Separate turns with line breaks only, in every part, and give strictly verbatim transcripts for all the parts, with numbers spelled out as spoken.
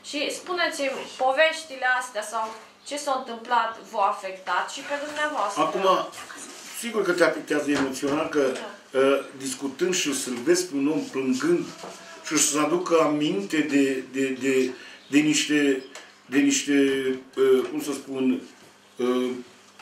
Și spuneți-mi, poveștile astea sau ce s-a întâmplat v-a afectat și pe dumneavoastră?
Acum, sigur că te afectează emoțional, că da. uh, discutând și să-l vezi pe un om plângând și să-ți aducă aminte de, de, de, de niște, de niște uh, cum să spun, uh,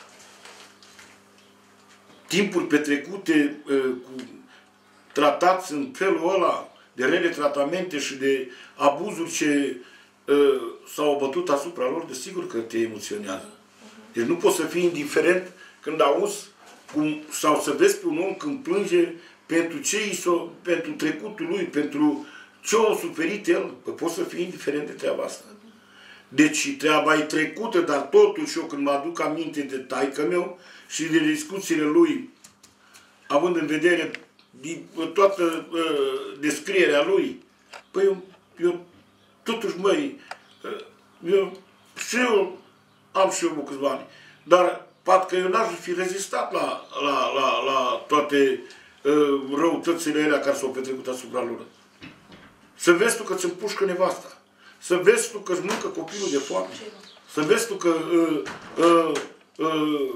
timpuri petrecute uh, cu tratați în felul ăla de rele tratamente și de abuzuri ce uh, s-au bătut asupra lor, desigur că te emoționează. Deci nu poți să fii indiferent când auzi cum, sau să vezi pe un om când plânge pentru ce i pentru trecutul lui, pentru ce a suferit el. Păi poți să fii indiferent de treaba asta. Deci treaba e trecută, dar totuși eu când mă aduc aminte de taică meu și de discuțiile lui, având în vedere toată uh, descrierea lui, păi eu, eu totuși, măi, eu și eu am și eu câțiva ani, dar poate că eu n-aș fi rezistat la, la, la, la toate uh, răutățile alea care s-au petrecut asupra lor. Să vezi tu că ți împușcă nevasta, să vezi tu că îți mâncă copilul de foame, să vezi tu că uh, uh, uh,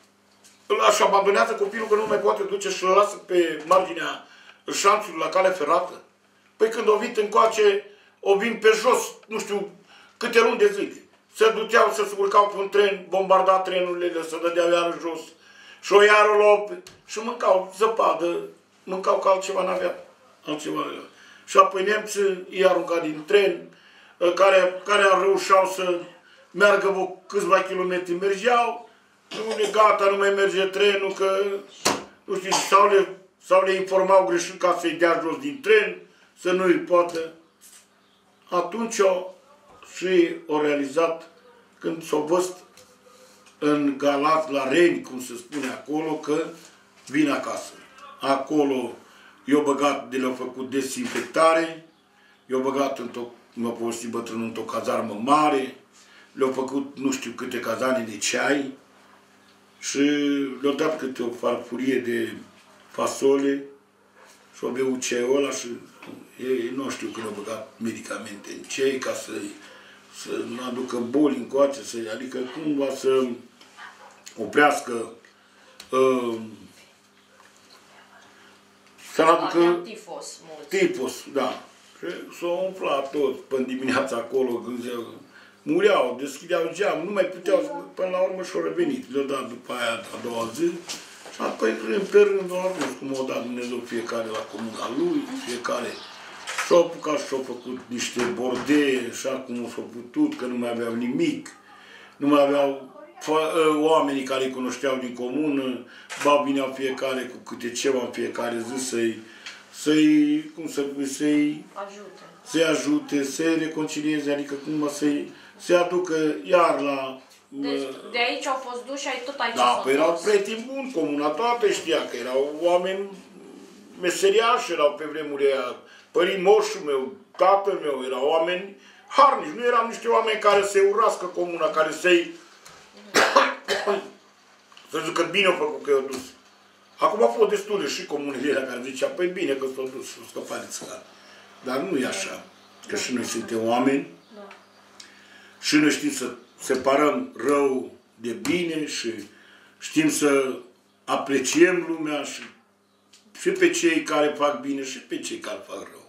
își abandonează copilul că nu mai poate duce și îl lasă pe marginea șanțului la cale ferată. Păi când o vin încoace, o vin pe jos, nu știu câte luni de zile. Se duceau să se urcau pe un tren, bombarda trenurile, să dădeau iară jos. Și o iară luau și mâncau zăpadă, mâncau că altceva n-avea. Altceva n-avea. Și apoi nemții i-a aruncat din tren, care, care reușeau să meargă câțiva kilometri, mergeau, nu e gata, nu mai merge trenul, că, nu știu, sau le, sau le informau greșit ca să-i dea jos din tren, să nu îi poată. Atunci o, și o realizat, când s-o văzut în Galați, la Reni, cum se spune acolo, că vin acasă. Acolo i-au băgat, de le-au făcut dezinfectare, i-au băgat într-o, m-a povestit bătrânul, într-o cazarmă mare, le-au făcut nu știu câte cazane de ceai și le-au dat câte o farfurie de fasole și-au beut ceaiul ăla și ei nu știu când au băgat medicamente în ceai ca să, să nu aducă boli încoace, să, adică cumva să oprească uh, să nu aducă
tifos, mult.
Tifos, da. Și s-au umflat toți până dimineața acolo, când mureau, deschideau geam, nu mai puteau, până la urmă și-au revenit. Le-au dat după aia a doua zi și apoi rând pe rând au ajuns cum au dat Dumnezeu fiecare la comuna lui, fiecare și-au apucat și-au făcut niște bordee, așa cum s-au putut, că nu mai aveau nimic, nu mai aveau oamenii care îi cunoșteau din comună, ba vineau fiecare cu câte ceva în fiecare zi să-i, să-i, cum să să-i
ajute,
să-i ajute, să-i reconcilieze, adică cum să-i să aducă iar la...
Deci de aici au fost duși, ai tot aici.
Da, păi erau prieteni buni, comuna toată știa că erau oameni meseriași, erau pe vremuri aia, părinții moșul meu, tatăl meu, erau oameni harnici, nu erau niște oameni care să-i urască comuna, care să-i să zică bine au făcut că i-au dus. Acum au fost destule și comunele alea care zicea, păi bine că s-au dus, s-au scăpat de țară. Dar nu e așa, că și noi suntem oameni și noi știm să separăm rău de bine și știm să apreciem lumea și, și pe cei care fac bine și pe cei care fac rău.